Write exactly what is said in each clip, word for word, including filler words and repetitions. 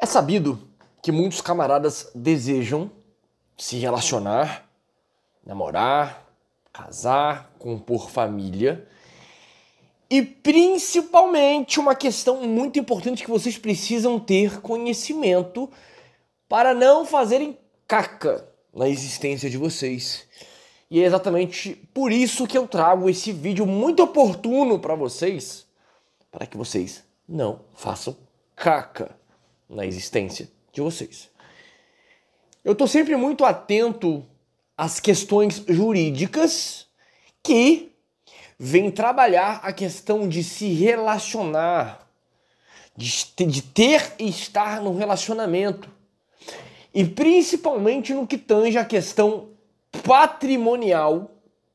É sabido que muitos camaradas desejam se relacionar, namorar, casar, compor família. E principalmente uma questão muito importante que vocês precisam ter conhecimento para não fazerem caca na existência de vocês. E é exatamente por isso que eu trago esse vídeo muito oportuno para vocês, para que vocês não façam caca na existência de vocês. Eu tô sempre muito atento às questões jurídicas que vêm trabalhar a questão de se relacionar, de ter e estar num relacionamento. E principalmente no que tange a questão patrimonial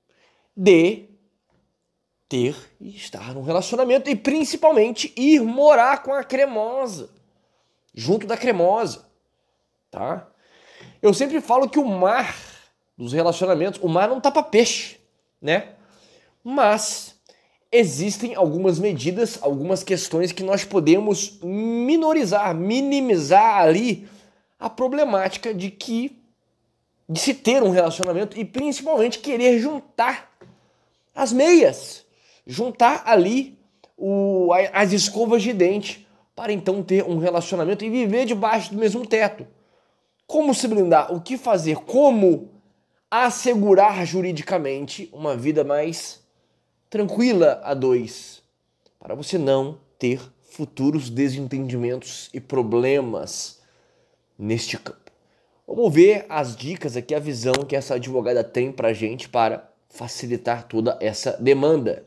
de ter e estar num relacionamento e principalmente ir morar com a cremosa, junto da cremosa, tá? Eu sempre falo que o mar dos relacionamentos, o mar não tapa peixe, né? Mas existem algumas medidas, algumas questões que nós podemos minorizar, minimizar ali a problemática de que de se ter um relacionamento e principalmente querer juntar as meias, juntar ali o, as escovas de dente para então ter um relacionamento e viver debaixo do mesmo teto. Como se blindar? O que fazer? Como assegurar juridicamente uma vida mais tranquila a dois, para você não ter futuros desentendimentos e problemas neste campo. Vamos ver as dicas aqui, a visão que essa advogada tem pra gente para facilitar toda essa demanda.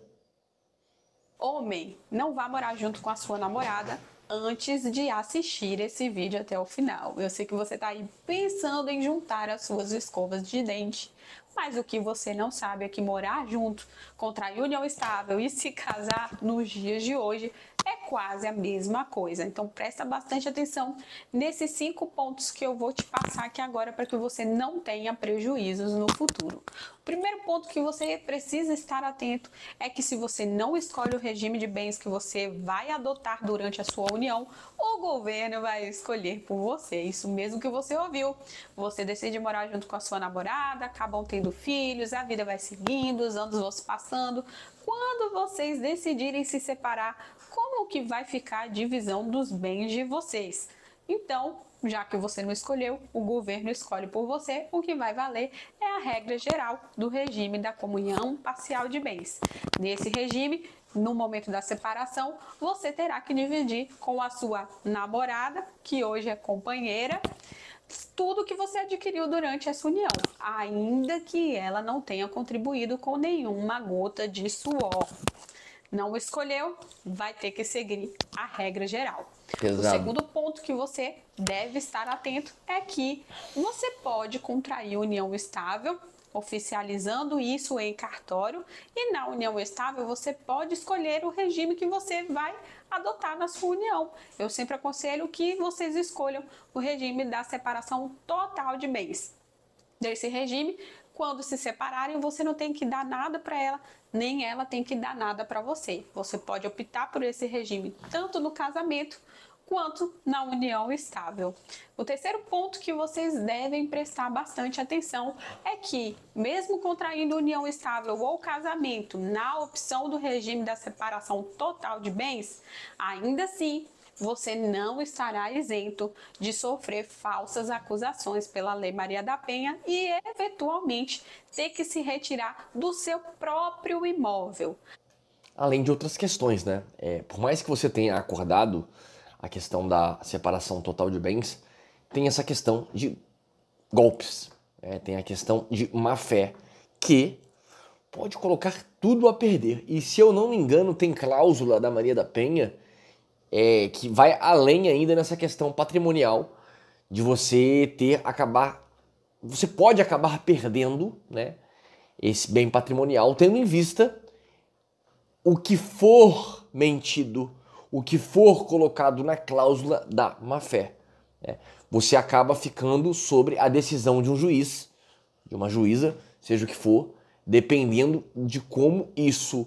Homem, não vá morar junto com a sua namorada antes de assistir esse vídeo até o final. Eu sei que você está aí pensando em juntar as suas escovas de dente, mas o que você não sabe é que morar junto, contrair união estável e se casar nos dias de hoje é quase a mesma coisa. Então presta bastante atenção nesses cinco pontos que eu vou te passar aqui agora para que você não tenha prejuízos no futuro. O primeiro ponto que você precisa estar atento é que se você não escolhe o regime de bens que você vai adotar durante a sua união, o governo vai escolher por você. Isso mesmo que você ouviu. Você decide morar junto com a sua namorada, acabam tendo filhos, a vida vai seguindo, os anos vão se passando. Quando vocês decidirem se separar, como que vai ficar a divisão dos bens de vocês? Então, já que você não escolheu, o governo escolhe por você, o que vai valer é a regra geral do regime da comunhão parcial de bens. Nesse regime, no momento da separação, você terá que dividir com a sua namorada, que hoje é companheira, tudo que você adquiriu durante essa união, ainda que ela não tenha contribuído com nenhuma gota de suor. Não escolheu, vai ter que seguir a regra geral. Exato. O segundo ponto que você deve estar atento é que você pode contrair união estável, oficializando isso em cartório, e na união estável você pode escolher o regime que você vai adotar na sua união. Eu sempre aconselho que vocês escolham o regime da separação total de bens. Desse regime, quando se separarem, você não tem que dar nada para ela, nem ela tem que dar nada para você. Você pode optar por esse regime tanto no casamento quanto na união estável. O terceiro ponto que vocês devem prestar bastante atenção é que, mesmo contraindo união estável ou casamento na opção do regime da separação total de bens, ainda assim, você não estará isento de sofrer falsas acusações pela Lei Maria da Penha e, eventualmente, ter que se retirar do seu próprio imóvel. Além de outras questões, né? É, por mais que você tenha acordado a questão da separação total de bens, tem essa questão de golpes, né? Tem a questão de má-fé, que pode colocar tudo a perder. E se eu não me engano, tem cláusula da Maria da Penha é, que vai além ainda nessa questão patrimonial de você ter, acabar, você pode acabar perdendo, né, esse bem patrimonial, tendo em vista o que for mentido, o que for colocado na cláusula da má-fé, né? Você acaba ficando sobre a decisão de um juiz, de uma juíza, seja o que for, dependendo de como isso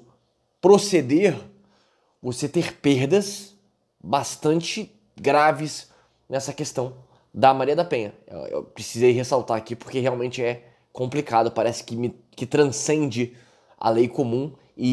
proceder, você ter perdas bastante graves, nessa questão da Maria da Penha. Eu, eu precisei ressaltar aqui porque realmente é complicado, parece que, me, que transcende a lei comum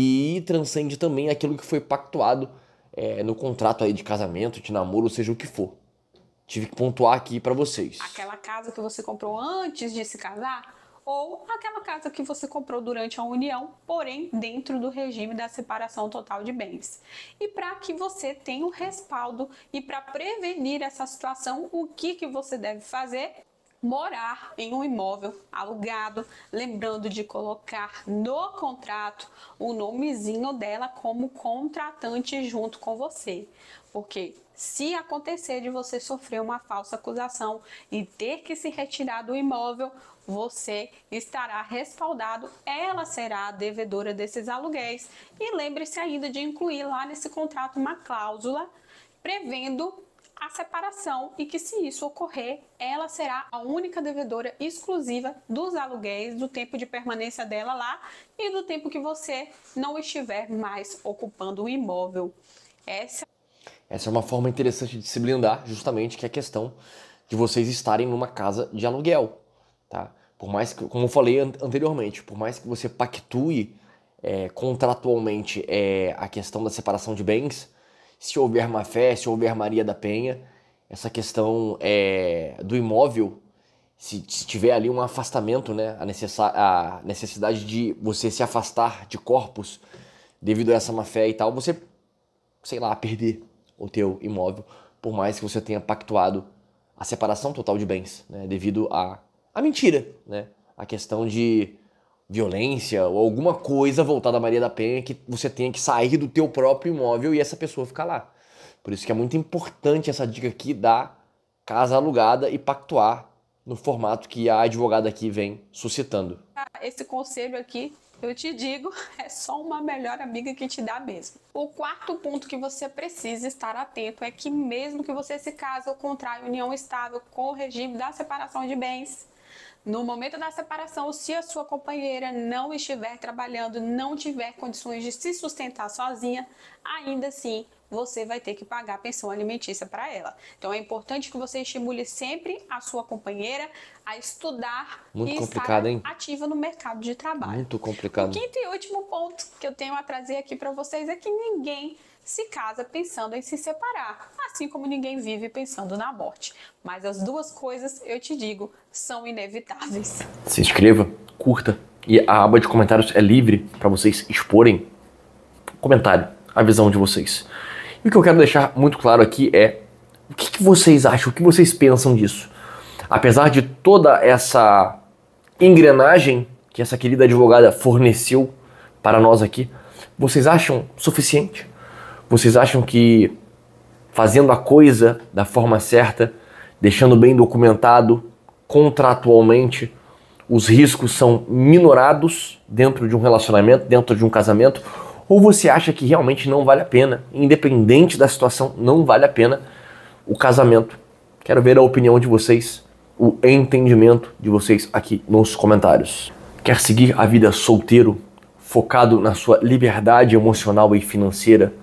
e transcende também aquilo que foi pactuado é, no contrato aí de casamento, de namoro, seja o que for. Tive que pontuar aqui para vocês. Aquela casa que você comprou antes de se casar ou aquela casa que você comprou durante a união, porém dentro do regime da separação total de bens. E para que você tenha um respaldo e para prevenir essa situação, o que, que você deve fazer? Morar em um imóvel alugado, lembrando de colocar no contrato o nomezinho dela como contratante junto com você. Porque se acontecer de você sofrer uma falsa acusação e ter que se retirar do imóvel, você estará respaldado, ela será a devedora desses aluguéis. E lembre-se ainda de incluir lá nesse contrato uma cláusula prevendo a separação e que, se isso ocorrer, ela será a única devedora exclusiva dos aluguéis, do tempo de permanência dela lá e do tempo que você não estiver mais ocupando o imóvel. Essa Essa é uma forma interessante de se blindar, justamente, que é a questão de vocês estarem numa casa de aluguel, tá? Por mais que, como eu falei anteriormente, por mais que você pactue é, contratualmente é, a questão da separação de bens, se houver má fé, se houver Maria da Penha, essa questão é, do imóvel, se, se tiver ali um afastamento, né, a, necessa, a necessidade de você se afastar de corpos devido a essa má fé e tal, você, sei lá, perder o teu imóvel, por mais que você tenha pactuado a separação total de bens, né, devido a, a mentira, né, a questão de violência ou alguma coisa voltada a Maria da Penha que você tenha que sair do teu próprio imóvel e essa pessoa ficar lá. Por isso que é muito importante essa dica aqui da casa alugada e pactuar no formato que a advogada aqui vem suscitando. Esse conselho aqui, eu te digo, é só uma melhor amiga que te dá mesmo. O quarto ponto que você precisa estar atento é que mesmo que você se case ou contraia união estável com o regime da separação de bens, no momento da separação, se a sua companheira não estiver trabalhando, não tiver condições de se sustentar sozinha, ainda assim você vai ter que pagar a pensão alimentícia para ela. Então é importante que você estimule sempre a sua companheira a estudar Muito e complicado, estar hein? ativa no mercado de trabalho. Muito complicado. O quinto e último ponto que eu tenho a trazer aqui para vocês é que ninguém se casa pensando em se separar, assim como ninguém vive pensando na morte. Mas as duas coisas, eu te digo, são inevitáveis. Se inscreva, curta e a aba de comentários é livre para vocês exporem comentário, a visão de vocês. E o que eu quero deixar muito claro aqui é o que, que vocês acham, o que vocês pensam disso. Apesar de toda essa engrenagem que essa querida advogada forneceu para nós aqui, vocês acham suficiente? Vocês acham que fazendo a coisa da forma certa, deixando bem documentado, contratualmente, os riscos são minorados dentro de um relacionamento, dentro de um casamento? Ou você acha que realmente não vale a pena, independente da situação, não vale a pena o casamento? Quero ver a opinião de vocês, o entendimento de vocês aqui nos comentários. Quer seguir a vida solteiro, focado na sua liberdade emocional e financeira,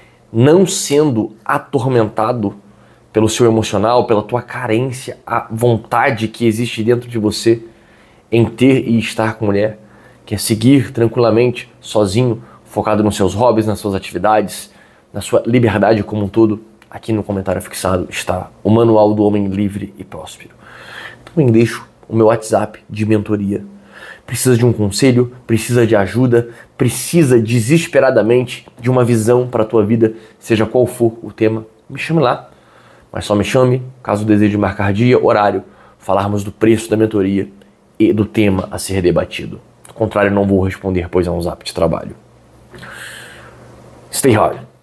não sendo atormentado pelo seu emocional, pela tua carência, a vontade que existe dentro de você em ter e estar com mulher? Quer seguir tranquilamente, sozinho, focado nos seus hobbies, nas suas atividades, na sua liberdade como um todo? Aqui no comentário fixado está o Manual do Homem Livre e Próspero. Também deixo o meu WhatsApp de mentoria. Precisa de um conselho, precisa de ajuda, precisa desesperadamente de uma visão para a tua vida, seja qual for o tema, me chame lá. Mas só me chame caso deseje marcar dia, horário, falarmos do preço da mentoria e do tema a ser debatido. Do contrário, não vou responder, pois é um zap de trabalho. Stay hard.